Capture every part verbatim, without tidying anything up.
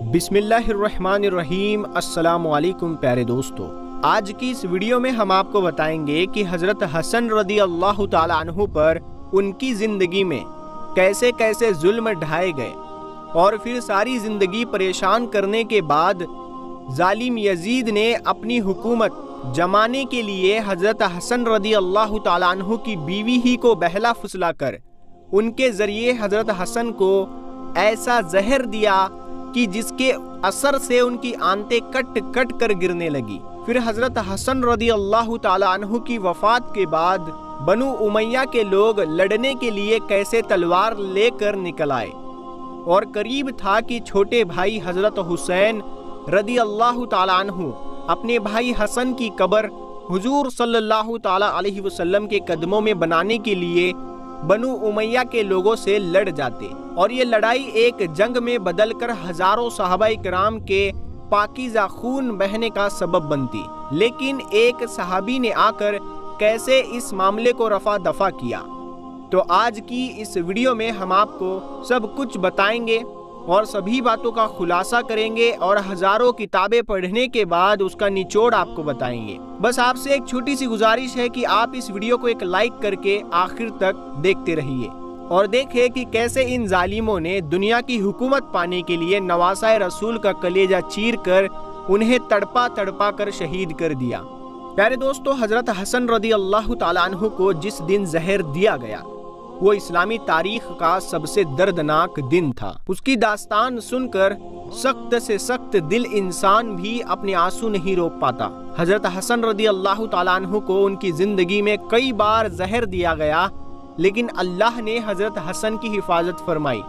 بسم اللہ الرحمن الرحیم۔ السلام علیکم پیارے دوستو، آج کی اس ویڈیو میں ہم آپ کو بتائیں گے کہ حضرت حسن رضی اللہ تعالیٰ عنہ پر ان کی زندگی میں کیسے کیسے ظلم ڈھائے گئے، اور پھر ساری زندگی پریشان کرنے کے بعد ظالم یزید نے اپنی حکومت جمانے کے لیے حضرت حسن رضی اللہ تعالیٰ عنہ کی بیوی ہی کو بہلا پھسلا کر ان کے ذریعے حضرت حسن کو ایسا زہر دیا کہ جس کے اثر سے ان کی آنتیں کٹ کٹ کر گرنے لگی۔ پھر حضرت حسن رضی اللہ تعالیٰ عنہ کی وفات کے بعد بنو امیہ کے لوگ لڑنے کے لیے کیسے تلوار لے کر نکل آئے، اور قریب تھا کہ چھوٹے بھائی حضرت حسین رضی اللہ تعالیٰ عنہ اپنے بھائی حسن کی قبر حضور صلی اللہ تعالیٰ علیہ وسلم کے قدموں میں بنانے کے لیے بنو امیہ کے لوگوں سے لڑ جاتے، اور یہ لڑائی ایک جنگ میں بدل کر ہزاروں صحابہ کرام کے پاکیزہ خون بہنے کا سبب بنتی۔ لیکن ایک صحابی نے آ کر کیسے اس معاملے کو رفع دفع کیا، تو آج کی اس ویڈیو میں ہم آپ کو سب کچھ بتائیں گے اور سبھی باتوں کا خلاصہ کریں گے، اور ہزاروں کتابیں پڑھنے کے بعد اس کا نچوڑ آپ کو بتائیں گے۔ بس آپ سے ایک چھوٹی سی گزارش ہے کہ آپ اس ویڈیو کو ایک لائک کر کے آخر تک دیکھتے رہیے، اور دیکھیں کہ کیسے ان ظالموں نے دنیا کی حکومت پانے کے لیے نواسہ رسول کا کلیجہ چیر کر انہیں تڑپا تڑپا کر شہید کر دیا۔ پیارے دوستو، حضرت حسن رضی اللہ تعالیٰ عنہ کو جس دن زہر دیا گیا وہ اسلامی تاریخ کا سب سے دردناک دن تھا۔ اس کی داستان سن کر سخت سے سخت دل انسان بھی اپنے آنسو نہیں روک پاتا۔ حضرت حسن رضی اللہ تعالیٰ عنہ کو ان کی زندگی میں کئی بار زہر دیا گیا، لیکن اللہ نے حضرت حسن کی حفاظت فرمائی۔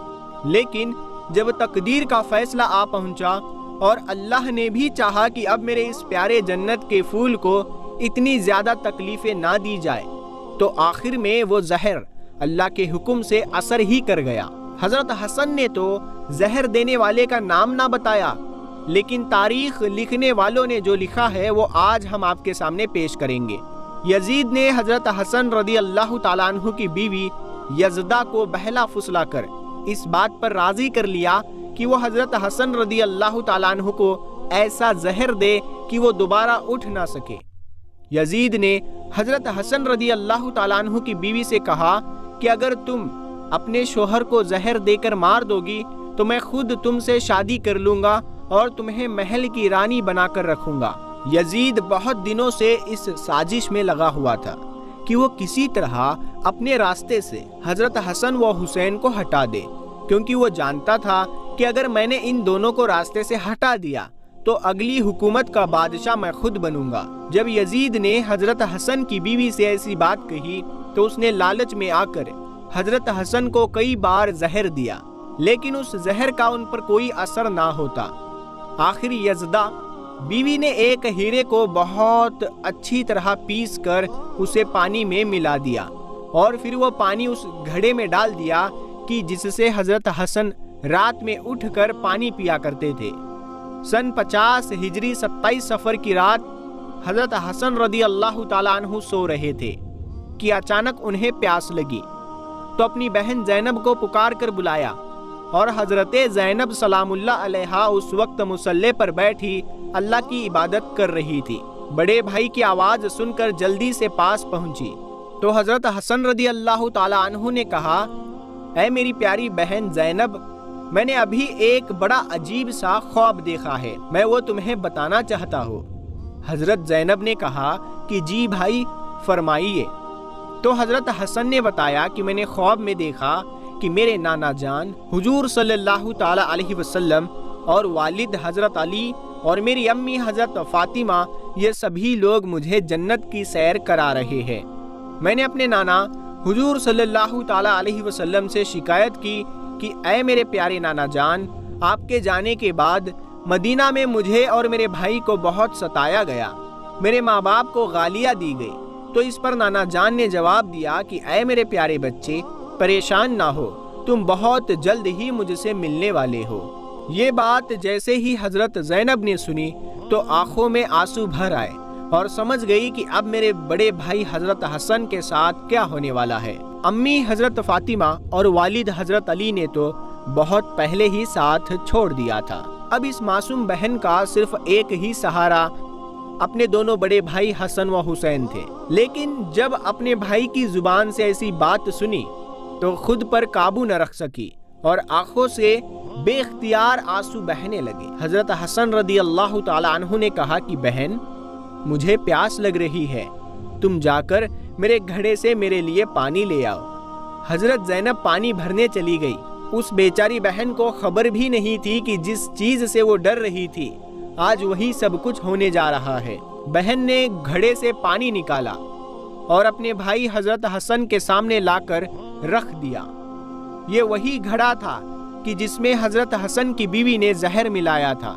لیکن جب تقدیر کا فیصلہ آ پہنچا اور اللہ نے بھی چاہا کہ اب میرے اس پیارے جنت کے پھول کو اتنی زیادہ تکلیفیں نہ دی جائے، تو آخر میں وہ زہر اللہ کے حکم سے اثر ہی کر گیا۔ حضرت حسن نے تو زہر دینے والے کا نام نہ بتایا، لیکن تاریخ لکھنے والوں نے جو لکھا ہے وہ آج ہم آپ کے سامنے پیش کریں گے۔ یزید نے حضرت حسن رضی اللہ تعالیٰ عنہ کی بیوی یزدہ کو بہلا پھسلا کر اس بات پر راضی کر لیا کہ وہ حضرت حسن رضی اللہ تعالیٰ عنہ کو ایسا زہر دے کہ وہ دوبارہ اٹھ نہ سکے۔ یزید نے حضرت حسن رضی اللہ تعالیٰ عنہ کی بیوی سے کہا کہ اگر تم اپنے شوہر کو زہر دے کر مار دو گی تو میں خود تم سے شادی کر لوں گا اور تمہیں محل کی رانی بنا کر رکھوں گا۔ یزید بہت دنوں سے اس سازش میں لگا ہوا تھا کہ وہ کسی طرح اپنے راستے سے حضرت حسن و حسین کو ہٹا دے، کیونکہ وہ جانتا تھا کہ اگر میں نے ان دونوں کو راستے سے ہٹا دیا تو اگلی حکومت کا بادشاہ میں خود بنوں گا۔ جب یزید نے حضرت حسن کی بیوی سے ایسی بات کہی تو اس نے لالچ میں آ کر حضرت حسن کو کئی بار زہر دیا، لیکن اس زہر کا ان پر کوئی اثر نہ ہوتا۔ آخر یزدہ بیوی نے ایک ہیرے کو بہت اچھی طرح پیس کر اسے پانی میں ملا دیا، اور پھر وہ پانی اس گھڑے میں ڈال دیا کہ جس سے حضرت حسن رات میں اٹھ کر پانی پیا کرتے تھے۔ سن پچاس ہجری ستائیس سفر کی رات حضرت حسن رضی اللہ تعالیٰ عنہ سو رہے تھے کہ اچانک انہیں پیاس لگی، تو اپنی بہن زینب کو پکار کر بلایا، اور حضرت زینب سلام اللہ علیہا اس وقت مصلی پر بیٹھی اللہ کی عبادت کر رہی تھی۔ بڑے بھائی کی آواز سن کر جلدی سے پاس پہنچی تو حضرت حسن رضی اللہ تعالیٰ عنہ نے کہا، اے میری پیاری بہن زینب، میں نے ابھی ایک بڑا عجیب سا خواب دیکھا ہے، میں وہ تمہیں بتانا چاہتا ہوں۔ حضرت زینب نے کہا کہ جی بھائی فرمائیے۔ تو حضرت حسن نے بتایا کہ میں نے خواب میں دیکھا کہ میرے نانا جان حضور صلی اللہ تعالیٰ علیہ وسلم اور والد حضرت علی اور میری امی حضرت فاطمہ، یہ سبھی لوگ مجھے جنت کی سیر کرا رہے ہیں۔ میں نے اپنے نانا حضور صلی اللہ تعالیٰ علیہ وسلم سے شکایت کی کہ اے میرے پیارے نانا جان، آپ کے جانے کے بعد مدینہ میں مجھے اور میرے بھائی کو بہت ستایا گیا، میرے ماں باپ کو گالیاں دی گئی۔ تو اس پر نانا جان نے جواب دیا کہ اے میرے پیارے بچے، پریشان نہ ہو، تم بہت جلد ہی مجھ سے ملنے والے ہو۔ یہ بات جیسے ہی حضرت زینب نے سنی تو آنکھوں میں آنسو بھر آئے، اور سمجھ گئی کہ اب میرے بڑے بھائی حضرت حسن کے ساتھ کیا ہونے والا ہے۔ امی حضرت فاطمہ اور والد حضرت علی نے تو بہت پہلے ہی ساتھ چھوڑ دیا تھا۔ اب اس معصوم بہن کا صرف ایک ہی سہارا اپنے دونوں بڑے بھائی حسن و حسین تھے، لیکن جب اپنے بھائی کی زبان سے ایسی بات سنی تو خود پر قابو نہ رکھ سکی اور آنکھوں سے بے اختیار آنسو بہنے لگے۔ حضرت حسن رضی اللہ تعالی عنہ نے کہا کہ بہن، مجھے پیاس لگ رہی ہے، تم جا کر میرے گھڑے سے میرے لیے پانی لے آؤ۔ حضرت زینب پانی بھرنے چلی گئی۔ اس بیچاری بہن کو خبر بھی نہیں تھی کہ جس چیز سے وہ ڈر رہی تھی آج وہی سب کچھ ہونے جا رہا ہے۔ بہن نے گھڑے سے پانی نکالا اور اپنے بھائی حضرت حسن کے سامنے لا کر رکھ دیا۔ یہ وہی گھڑا تھا کہ جس میں حضرت حسن کی بیوی نے زہر ملایا تھا۔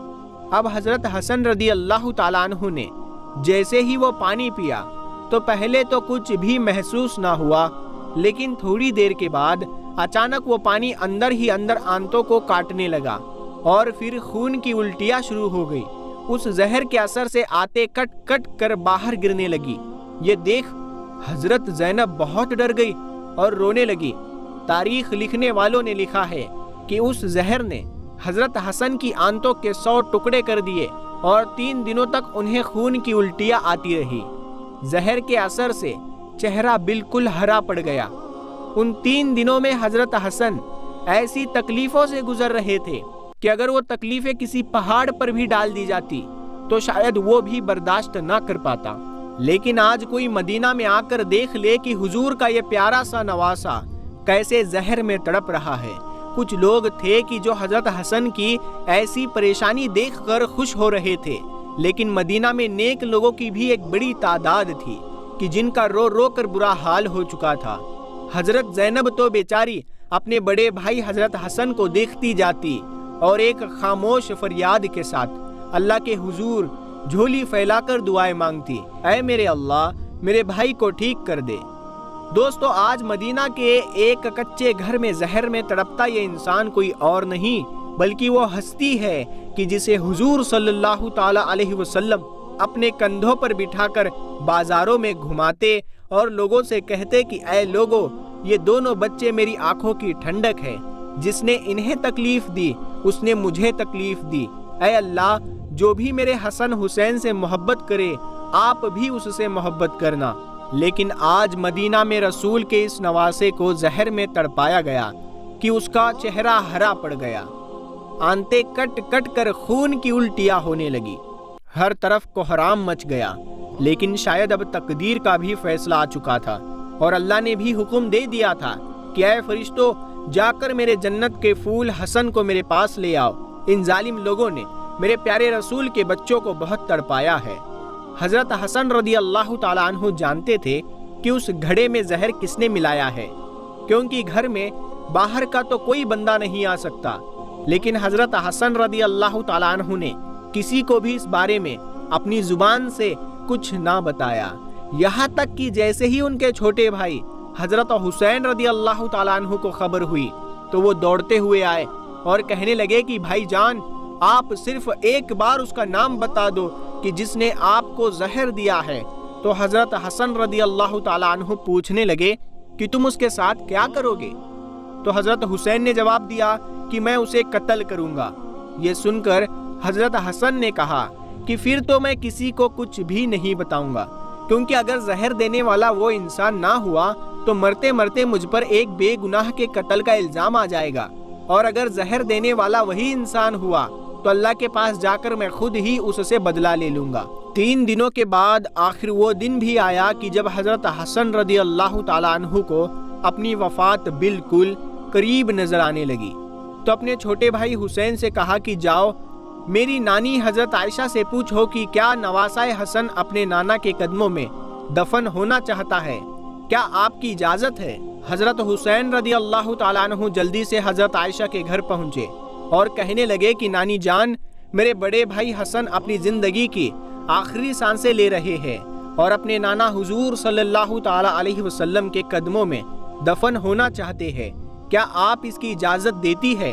اب حضرت حسن رضی اللہ تعالیٰ عنہ نے جیسے ہی وہ پانی پیا تو پہلے تو کچھ بھی محسوس نہ ہوا، لیکن تھوڑی دیر کے بعد اچانک وہ پانی اندر ہی اندر آنتوں کو کاٹنے لگا اور پھر خون کی الٹیاں شروع ہو گئی۔ اس زہر کے اثر سے آتے کٹ کٹ کر باہر گرنے لگی۔ یہ دیکھ حضرت زینب بہت ڈر گئی اور رونے لگی۔ تاریخ لکھنے والوں نے لکھا ہے کہ اس زہر نے حضرت حسن کی آنتوں کے سو ٹکڑے کر دیے اور تین دنوں تک انہیں خون کی الٹیاں آتی رہی۔ زہر کے اثر سے چہرہ بالکل ہرا پڑ گیا۔ ان تین دنوں میں حضرت حسن ایسی تکلیفوں سے گزر رہے تھے کہ اگر وہ تکلیفیں کسی پہاڑ پر بھی ڈال دی جاتی تو شاید وہ بھی برداشت نہ کر پاتا۔ لیکن آج کوئی مدینہ میں آ کر دیکھ لے کہ حضور کا یہ پیارا سا نواسا کیسے زہر میں تڑپ رہا ہے۔ کچھ لوگ تھے کہ جو حضرت حسن کی ایسی پریشانی دیکھ کر خوش ہو رہے تھے، لیکن مدینہ میں نیک لوگوں کی بھی ایک بڑی تعداد تھی کہ جن کا رو رو کر برا حال ہو چکا تھا۔ حضرت زینب تو بیچاری اپنے بڑے بھائی حضرت حسن کو دیکھتی جاتی اور ایک خاموش فریاد کے ساتھ اللہ کے حضور جھولی پھیلا کر دعائیں مانگتی، اے میرے اللہ میرے بھائی کو ٹھیک کر دے۔ دوستو، آج مدینہ کے ایک کچے گھر میں زہر میں تڑپتا یہ انسان کوئی اور نہیں بلکہ وہ ہستی ہے کہ جسے حضور صلی اللہ تعالی علیہ وسلم اپنے کندھوں پر بٹھا کر بازاروں میں گھماتے اور لوگوں سے کہتے کہ اے لوگو، یہ دونوں بچے میری آنکھوں کی ٹھنڈک ہے، جس نے انہیں تکلیف دی اس نے مجھے تکلیف دی۔ اے اللہ، جو بھی میرے حسن حسین سے محبت کرے آپ بھی اس سے محبت کرنا۔ لیکن آج مدینہ میں رسول کے اس نواسے کو زہر میں تڑپایا گیا کہ اس کا چہرہ ہرا پڑ گیا، آنتیں کٹ کٹ کر خون کی الٹیاں ہونے لگی، ہر طرف کوہرام مچ گیا۔ لیکن شاید اب تقدیر کا بھی فیصلہ آ چکا تھا اور اللہ نے بھی حکم دے دیا تھا کہ اے فرشتو، جا کر میرے جنت کے پھول حسن کو میرے پاس لے آؤ۔ ان ظالم لوگوں نے میرے پیارے رسول کے بچوں کو بہت تڑپایا ہے۔ حضرت حسن رضی اللہ تعالیٰ عنہ جانتے تھے کہ اس گھڑے میں زہر کس نے ملایا ہے، کیونکہ گھر میں باہر کا تو کوئی بندہ نہیں آ سکتا، لیکن حضرت حسن رضی اللہ تعالیٰ عنہ نے کسی کو بھی اس بارے میں اپنی زبان سے کچھ نہ بتایا، یہاں تک کہ جیسے ہی ان کے چھوٹے بھائی حضرت حسین رضی اللہ تعالیٰ عنہ کو خبر ہوئی تو وہ دوڑتے ہوئے آئے اور کہنے لگے کہ بھائی جان، آپ صرف ایک بار اس کا نام بتا دو کہ جس نے آپ کو زہر دیا ہے۔ تو حضرت حسن رضی اللہ تعالیٰ عنہ پوچھنے لگے کہ تم اس کے ساتھ کیا کرو گے؟ تو حضرت حسین نے جواب دیا کہ میں اسے قتل کروں گا۔ یہ سن کر حضرت حسن نے کہا کہ پھر تو میں کسی کو کچھ بھی نہیں بتاؤں گا، کیونکہ اگر زہر دینے والا وہ انسان نہ ہوا تو مرتے مرتے مجھ پر ایک بے گناہ کے قتل کا الزام آ جائے گا، اور اگر زہر دینے والا وہی انسان ہوا تو اللہ کے پاس جا کر میں خود ہی اس سے بدلہ لے لوں گا۔ تین دنوں کے بعد آخر وہ دن بھی آیا کہ جب حضرت حسن رضی اللہ تعالیٰ عنہ کو اپنی وفات بالکل قریب نظر آنے لگی تو اپنے چھوٹے بھائی حسین سے کہا کہ جاؤ میری نانی حضرت عائشہ سے پوچھو کہ کیا نواسائے حسن اپنے نانا کے قدموں میں دفن ہونا چاہتا ہے، کیا آپ کی اجازت ہے؟ حضرت حسین رضی اللہ تعالیٰ عنہ جلدی سے حضرت عائشہ کے گھر پہنچے اور کہنے لگے کہ نانی جان، میرے بڑے بھائی حسن اپنی زندگی کی آخری سانسیں لے رہے ہیں اور اپنے نانا حضور صلی اللہ تعالیٰ علیہ وسلم کے قدموں میں دفن ہونا چاہتے ہیں، کیا آپ اس کی اجازت دیتی ہے؟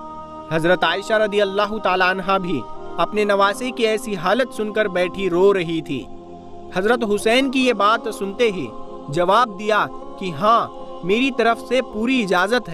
حضرت عائشہ رضی اللہ تعالیٰ عنہ بھی اپنے نواسے کی ایسی حالت سن کر بیٹھی رو رہی تھی۔ حضرت حسین کی یہ بات سنتے ہی جواب دیا کہ ہاں، میری طرف سے پوری اجازت ہے،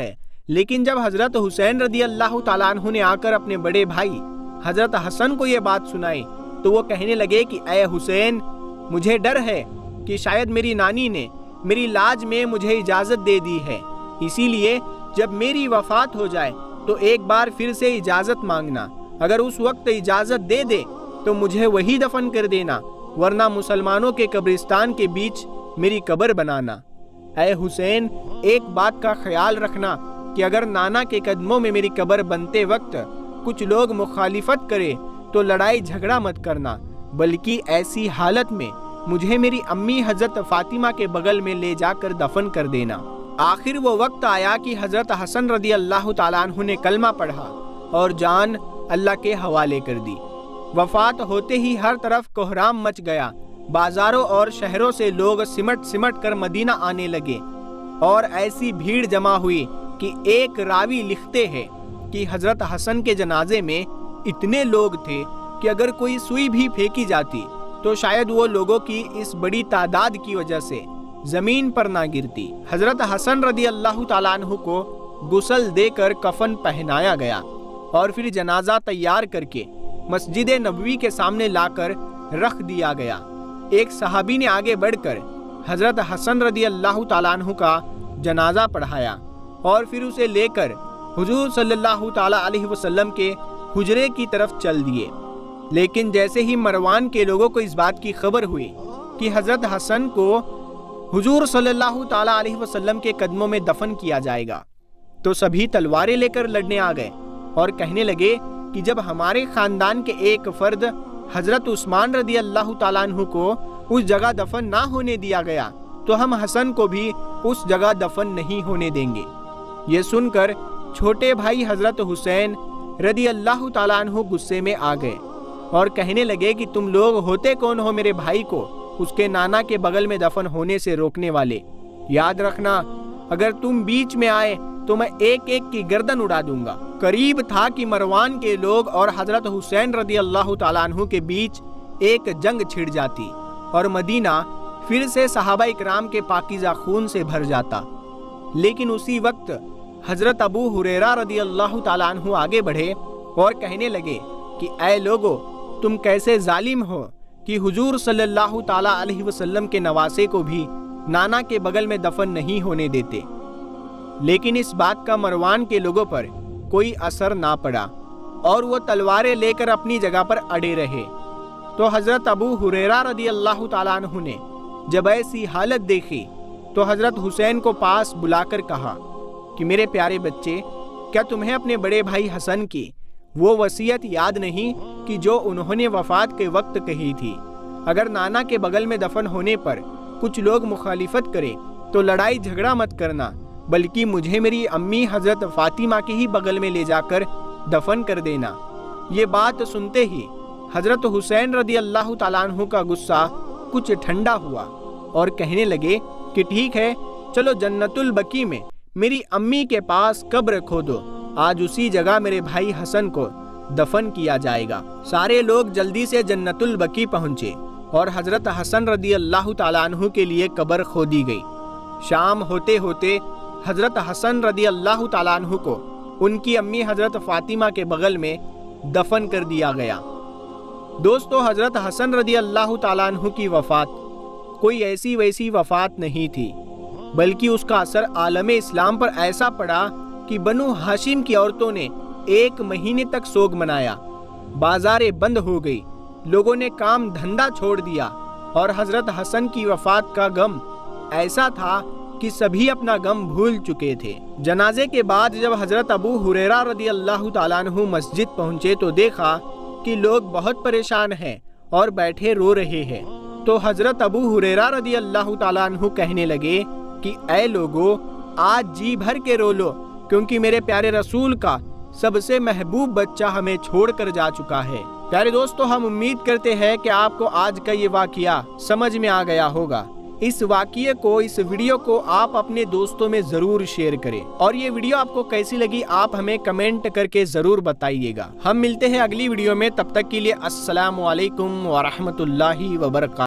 लेकिन जब हजरत हुसैन रदी अल्लाह ताला अन्हु ने आकर अपने बड़े भाई हजरत हसन को ये बात सुनाई तो वो कहने लगे कि ऐ हुसैन, मुझे डर है कि शायद मेरी नानी ने मेरी लाज में मुझे इजाज़त दे दी है, इसीलिए जब मेरी वफात हो जाए तो एक बार फिर से इजाज़त मांगना। अगर उस वक्त इजाज़त दे दे तो मुझे वही दफन कर देना, वरना मुसलमानों के कब्रिस्तान के बीच मेरी कब्र बनाना। ऐ हुसैन, एक बात का ख्याल रखना कि अगर नाना के कदमों में मेरी कब्र बनते वक्त कुछ लोग मुखालिफत करे तो लड़ाई झगड़ा मत करना, बल्कि ऐसी हालत में मुझे मेरी अम्मी हजरत फातिमा के बगल में ले जाकर दफन कर देना। आखिर वो वक्त आया कि हजरत हसन रदी अल्लाह ताला अन्हु ने कलमा पढ़ा और जान अल्लाह के हवाले कर दी। वफात होते ही हर तरफ कोहराम मच गया। बाजारों और शहरों से लोग सिमट सिमट कर मदीना आने लगे और ऐसी भीड़ जमा हुई कि एक रावी लिखते हैं कि हजरत हसन के जनाजे में इतने लोग थे कि अगर कोई सुई भी फेंकी जाती तो शायद वो लोगों की इस बड़ी तादाद की वजह से जमीन पर ना गिरती। हजरत हसन रदी अल्लाह ताला अन्हु को गुस्ल देकर कफन पहनाया गया और फिर जनाजा तैयार करके मस्जिद नबवी के सामने लाकर रख दिया गया। एक सहाबी ने आगे बढ़कर हजरत हसन रदी अल्लाह ताला अन्हु का जनाजा पढ़ाया और फिर उसे लेकर हुजूर सल्लल्लाहु ताला अलैहि वसल्लम के हुजरे की तरफ चल दिए। लेकिन जैसे ही मरवान के लोगों को इस बात की खबर हुई कि हजरत हसन को हुजूर सल्लल्लाहु ताला अलैहि वसल्लम के कदमों में दफन किया जाएगा तो सभी तलवारें लेकर लड़ने आ गए और कहने लगे कि जब हमारे खानदान के एक फर्द हजरत उस्मान रदी अल्लाह ताला अन्हु को उस जगह दफन ना होने दिया गया तो हम हसन को भी उस जगह दफन नहीं होने देंगे। ये सुनकर छोटे भाई हजरत हुसैन रदी अल्लाह ताला अन्हु गुस्से में आ गए और कहने लगे कि तुम लोग होते कौन हो मेरे भाई को उसके नाना के बगल में दफन होने से रोकने वाले। याद रखना, अगर तुम बीच में आए तो मैं एक एक की गर्दन उड़ा दूंगा। करीब था कि मरवान के लोग और हजरत हुसैन रदी अल्लाह ताला अन्हु के बीच एक जंग छिड़ जाती और मदीना फिर से सहाबा इकराम के पाकीज़ा खून से भर जाता। लेकिन उसी वक्त हजरत अबू हुरैरा रदी अल्लाह ताला अन्हु आगे बढ़े और कहने लगे कि ऐ लोगो, तुम कैसे जालिम हो कि हुजूर सल्लल्लाहु ताला अलैहि वसल्लम के नवासे को भी नाना के बगल में दफन नहीं होने देते। लेकिन इस बात का मरवान के लोगों पर कोई असर ना पड़ा और वो तलवारें लेकर अपनी जगह पर अड़े रहे। तो हजरत अबू हुरैरा रदी अल्लाह ताला अन्हु ने जब ऐसी हालत देखी तो हजरत हुसैन को पास बुलाकर कहा कि मेरे प्यारे बच्चे, क्या तुम्हें अपने बड़े भाई हसन की वो वसीयत याद नहीं कि जो उन्होंने वफात के वक्त कही थी? अगर नाना के बगल में दफन होने पर कुछ लोग मुखालिफत करें तो लड़ाई झगड़ा मत करना, बल्कि मुझे मेरी अम्मी हजरत फातिमा के ही बगल में ले जाकर दफन कर देना। ये बात सुनते ही हजरत हुसैन रदी अल्लाह ताला अन्हु का गुस्सा कुछ ठंडा हुआ और कहने लगे कि ठीक है, चलो जन्नतुल बकी में मेरी अम्मी के पास कब्र खोदो, आज उसी जगह मेरे भाई हसन को दफन किया जाएगा। सारे लोग जल्दी से जन्नतुल बकी पहुंचे और हजरत हसन रदी अल्लाह ताला अन्हु के लिए कब्र खोदी गई। शाम होते होते हजरत हसन रदी अल्लाह ताला अन्हु को उनकी अम्मी हजरत फातिमा के बगल में दफन कर दिया गया। दोस्तों, हजरत हसन रदी अल्लाह ताला अन्हु की वफात कोई ऐसी वैसी वफात नहीं थी, बल्कि उसका असर आलम इस्लाम पर ऐसा पड़ा कि बनु हाशिम की औरतों ने एक महीने तक सोग मनाया। बाजारें बंद हो गई, लोगों ने काम धंधा छोड़ दिया और हजरत हसन की वफात का गम ऐसा था कि सभी अपना गम भूल चुके थे। जनाजे के बाद जब हजरत अबू हुरैरा रदी अल्लाह ताला अन्हु मस्जिद पहुंचे तो देखा कि लोग बहुत परेशान हैं और बैठे रो रहे हैं। तो हजरत अबू हुरैरा रदी अल्लाह ताला अन्हु कहने लगे कि ऐ लोगो, आज जी भर के रो लो, क्योंकि मेरे प्यारे रसूल का सबसे महबूब बच्चा हमें छोड़कर जा चुका है। प्यारे दोस्तों, हम उम्मीद करते हैं कि आपको आज का ये वाकया समझ में आ गया होगा। इस वाकये को, इस वीडियो को आप अपने दोस्तों में जरूर शेयर करें और ये वीडियो आपको कैसी लगी आप हमें कमेंट करके जरूर बताइएगा। हम मिलते हैं अगली वीडियो में, तब तक के लिए अस्सलामु अलैकुम व रहमतुल्लाहि व बरकातहू।